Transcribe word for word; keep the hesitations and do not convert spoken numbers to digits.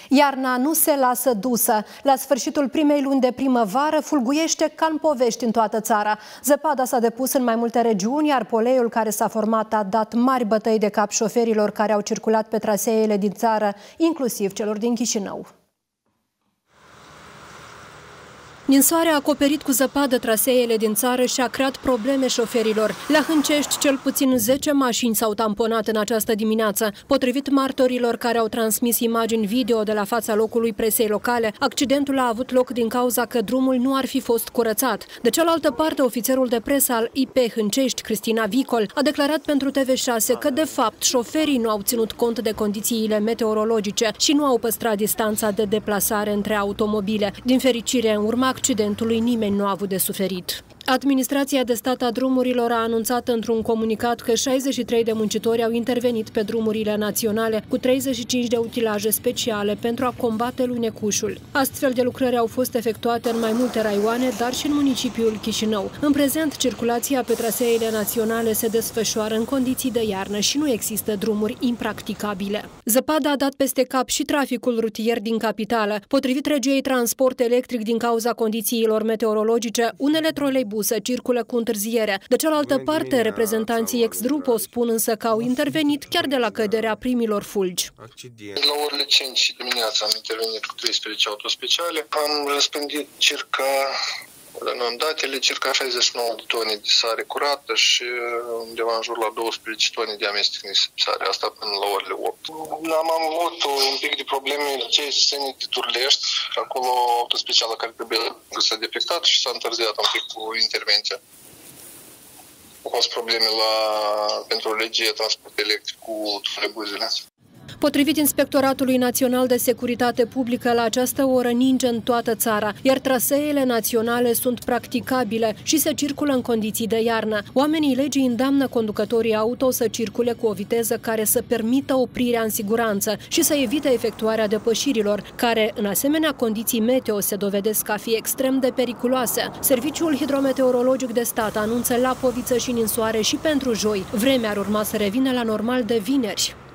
Iarna nu se lasă dusă. La sfârșitul primei luni de primăvară fulguiește ca în povești în toată țara. Zăpada s-a depus în mai multe regiuni, iar poleiul care s-a format a dat mari bătăi de cap șoferilor care au circulat pe traseele din țară, inclusiv celor din Chișinău. Ninsoarea a acoperit cu zăpadă traseele din țară și a creat probleme șoferilor. La Hâncești, cel puțin zece mașini s-au tamponat în această dimineață. Potrivit martorilor care au transmis imagini video de la fața locului presei locale, accidentul a avut loc din cauza că drumul nu ar fi fost curățat. De cealaltă parte, ofițerul de presă al I P Hâncești, Cristina Vicol, a declarat pentru T V șase că, de fapt, șoferii nu au ținut cont de condițiile meteorologice și nu au păstrat distanța de deplasare între automobile. Din fericire, în urma accidentului, nimeni nu a avut de suferit. Administrația de stat a drumurilor a anunțat într-un comunicat că șaizeci și trei de muncitori au intervenit pe drumurile naționale cu treizeci și cinci de utilaje speciale pentru a combate lunecușul. Astfel de lucrări au fost efectuate în mai multe raioane, dar și în municipiul Chișinău. În prezent, circulația pe traseele naționale se desfășoară în condiții de iarnă și nu există drumuri impracticabile. Zăpada a dat peste cap și traficul rutier din capitală. Potrivit regiei Transport Electric, din cauza condițiilor meteorologice, unele troleibuse să circulă cu întârziere. De cealaltă parte, reprezentanții ex-Drupo spun însă că au intervenit chiar de la căderea primilor fulgi. La orele cinci dimineața am intervenit cu treisprezece autospeciale. Am răspândit circa, în datele, circa șaizeci și nouă de tone de sare curată și undeva în jur la douăsprezece tone de amestec de sare, asta până la orele opt. Am avut un pic de probleme ce se de Turlești, acolo autospecială care trebuie s-a defectat și s-a întârziat un pic cu intervenția. Au fost probleme la, pentru regia transport electric cu troleibuzele. Potrivit Inspectoratului Național de Securitate Publică, la această oră ninge în toată țara, iar traseele naționale sunt practicabile și se circulă în condiții de iarnă. Oamenii legii îndeamnă conducătorii auto să circule cu o viteză care să permită oprirea în siguranță și să evite efectuarea depășirilor, care, în asemenea condiții meteo, se dovedesc a fi extrem de periculoase. Serviciul Hidrometeorologic de Stat anunță lapoviță și ninsoare și pentru joi. Vremea ar urma să revină la normal de vineri.